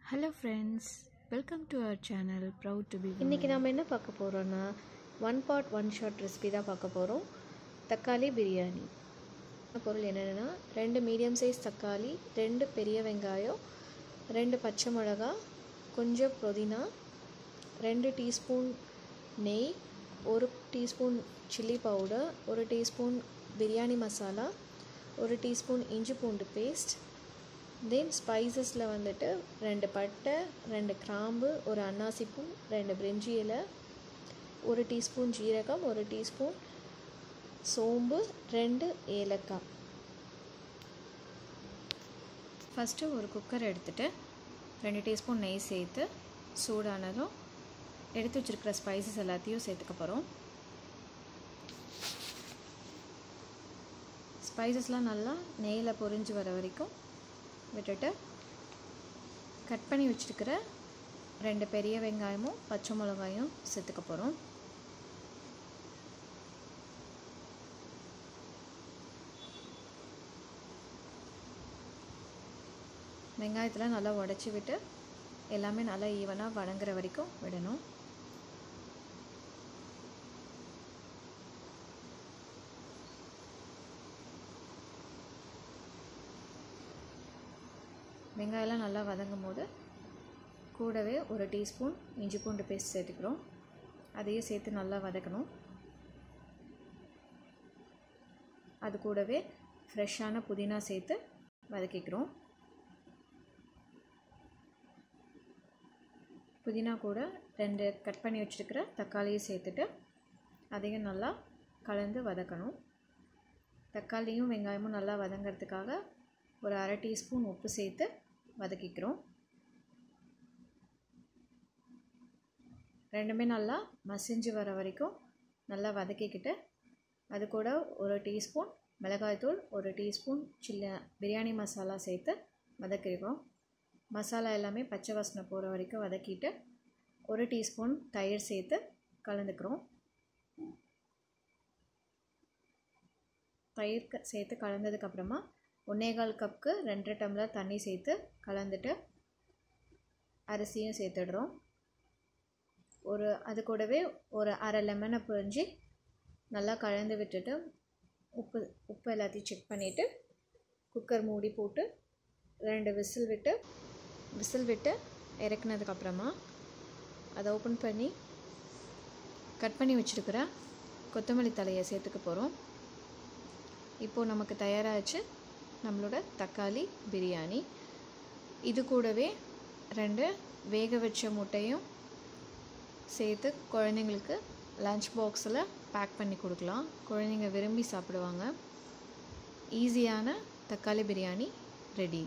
Hello friends, welcome to our channel Proud to be Women. இன்றைக்கி நாம் என்ன பார்க்க போகிறோன்னா 1 pot 1 shot ரெசிபி தான் பார்க்க போகிறோம். தக்காளி பிரியாணி பொருள் என்னென்னா 2 மீடியம் சைஸ் தக்காளி, 2 பெரிய வெங்காயம், 2 பச்சை மிளகா, கொஞ்சம் புதினா, 2 டீஸ்பூன் நெய், 1 teaspoon chilli powder, 1 teaspoon biryani masala, 1 teaspoon இஞ்சி பூண்டு பேஸ்ட். தென் ஸ்பைசஸில் வந்துட்டு 2 பட்டை, 2 கிராம்பு, 1 அன்னாசிப்பூ, 2 பிரிஞ்சி இலை, 1 டீஸ்பூன் ஜீரகம், 1 டீஸ்பூன் சோம்பு, 2 ஏலக்காய். ஃபஸ்ட்டு ஒரு குக்கர் எடுத்துகிட்டு 2 டீஸ்பூன் நெய் சேர்த்து சூடானதும் எடுத்து வச்சுருக்கிற ஸ்பைசஸ் எல்லாத்தையும் சேர்த்துக்க போகிறோம். ஸ்பைசஸ்லாம் நல்லா நெய்யில் பொரிஞ்சு வர வரைக்கும் விட்டுட்டு கட் பண்ணி வச்சுருக்கிற 2 பெரிய வெங்காயமும் பச்சை மிளகாயும் சேர்த்துக்க போகிறோம். வெங்காயத்தில் நல்லா உடச்சி விட்டு எல்லாமே நல்லா ஈவனாக வதங்குற வரைக்கும் விடணும். வெங்காயம்லாம் நல்லா வதங்கும் போது கூடவே 1 டீஸ்பூன் இஞ்சி பூண்டு பேஸ்ட் சேர்த்துக்கிறோம். அதையும் சேர்த்து நல்லா வதக்கணும். அது கூடவே ஃப்ரெஷ்ஷான புதினா சேர்த்து வதக்கிக்கிறோம். புதினா கூட 2 கட் பண்ணி வச்சுருக்கிற தக்காளியை சேர்த்துட்டு அதையும் நல்லா கலந்து வதக்கணும். தக்காளியும் வெங்காயமும் நல்லா வதங்கிறதுக்காக ஒரு 1/2 டீஸ்பூன் உப்பு சேர்த்து வதக்கிக்கிறோம். ரெண்டுமே நல்லா மசிஞ்சு வர வரைக்கும் நல்லா வதக்கிக்கிட்டு அது கூட 1 டீஸ்பூன் மிளகாய்த்தூள், 1 டீஸ்பூன் பிரியாணி மசாலா சேர்த்து வதக்கிக்கிறோம். மசாலா எல்லாமே பச்சை வாசனை போகிற வரைக்கும் வதக்கிட்டு 1 டீஸ்பூன் தயிர் சேர்த்து கலந்துக்கிறோம். தயிர் சேர்த்து கலந்ததுக்கப்புறமா 1/4 கப்புக்கு 2 டம்ளர் தண்ணி சேர்த்து கலந்துட்டு அரிசியும் சேர்த்துடுறோம். அது கூடவே ஒரு 1/2 லெமனை புழிஞ்சு நல்லா கலந்து விட்டுட்டு உப்பு எல்லாத்தையும் செக் பண்ணிவிட்டு குக்கர் மூடி போட்டு 2 விசில் விட்டு இறக்குனதுக்கப்புறமா அதை ஓப்பன் பண்ணி கட் பண்ணி வச்சுருக்கிற கொத்தமல்லி தலையை சேர்த்துக்க போகிறோம். இப்போது நமக்கு தயாராகிடுச்சு நம்மளோட தக்காளி பிரியாணி. இது கூடவே 2 வேக வச்ச முட்டையும் சேர்த்து குழந்தைங்களுக்கு லஞ்ச் பாக்ஸில் பேக் பண்ணி கொடுக்கலாம். குழந்தைங்க விரும்பி சாப்பிடுவாங்க. ஈஸியான தக்காளி பிரியாணி ரெடி.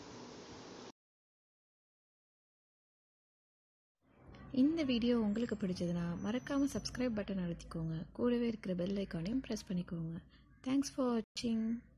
இந்த வீடியோ உங்களுக்கு பிடிச்சதுன்னா மறக்காமல் சப்ஸ்கிரைப் பட்டன் அழுத்திக்கோங்க. கூடவே இருக்கிற பெல் ஐக்கானையும் ப்ரெஸ் பண்ணிக்கோங்க. தேங்க்ஸ் ஃபார் வாட்சிங்.